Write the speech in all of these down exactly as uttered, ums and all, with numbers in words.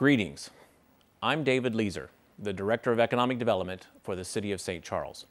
Greetings. I'm David Leeser, the Director of Economic Development for the City of Saint Charles.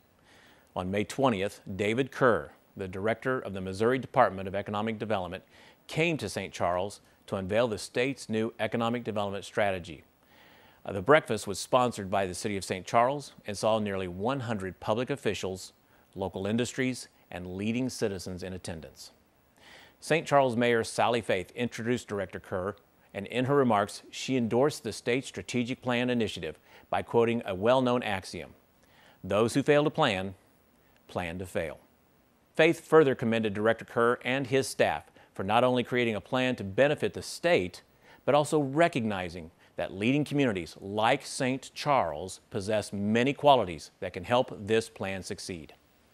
On May twentieth, David Kerr, the Director of the Missouri Department of Economic Development, came to Saint Charles to unveil the state's new economic development strategy. Uh, the breakfast was sponsored by the City of Saint Charles and saw nearly one hundred public officials, local industries, and leading citizens in attendance. Saint Charles Mayor Sally Faith introduced Director Kerr, and in her remarks, she endorsed the state's strategic plan initiative by quoting a well-known axiom: "Those who fail to plan, plan to fail." Faith further commended Director Kerr and his staff for not only creating a plan to benefit the state, but also recognizing that leading communities like Saint Charles possess many qualities that can help this plan succeed.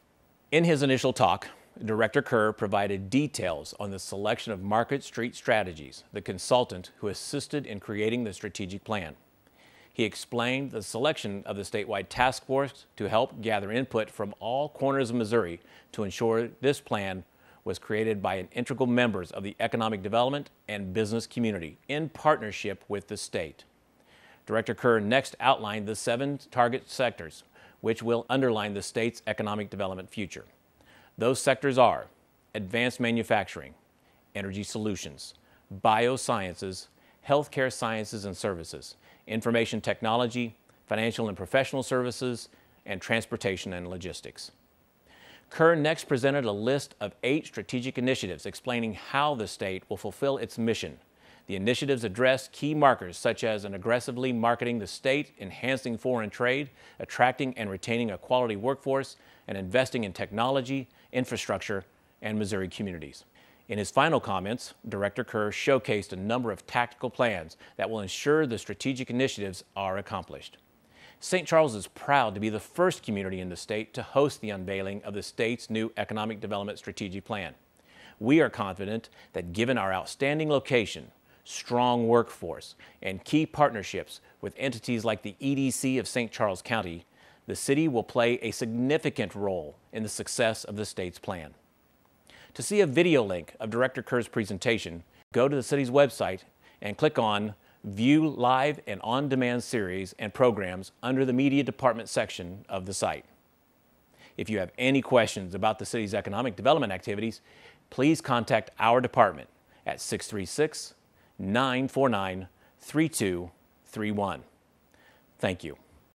In his initial talk, Director Kerr provided details on the selection of Market Street Strategies, the consultant who assisted in creating the strategic plan. He explained the selection of the statewide task force to help gather input from all corners of Missouri to ensure this plan was created by an integral members of the economic development and business community in partnership with the state. Director Kerr next outlined the seven target sectors which will underline the state's economic development future. Those sectors are advanced manufacturing, energy solutions, biosciences, healthcare sciences and services, information technology, financial and professional services, and transportation and logistics. Kerr next presented a list of eight strategic initiatives explaining how the state will fulfill its mission. The initiatives address key markers such as an aggressively marketing the state, enhancing foreign trade, attracting and retaining a quality workforce, and investing in technology, infrastructure, and Missouri communities. In his final comments, Director Kerr showcased a number of tactical plans that will ensure the strategic initiatives are accomplished. Saint Charles is proud to be the first community in the state to host the unveiling of the state's new economic development strategic plan. We are confident that given our outstanding location, strong workforce, and key partnerships with entities like the E D C of Saint Charles County, the city will play a significant role in the success of the state's plan. To see a video link of Director Kerr's presentation, go to the city's website and click on View Live and On-Demand Series and Programs under the Media Department section of the site. If you have any questions about the city's economic development activities, please contact our department at six three six, nine four nine, three two three one. Thank you.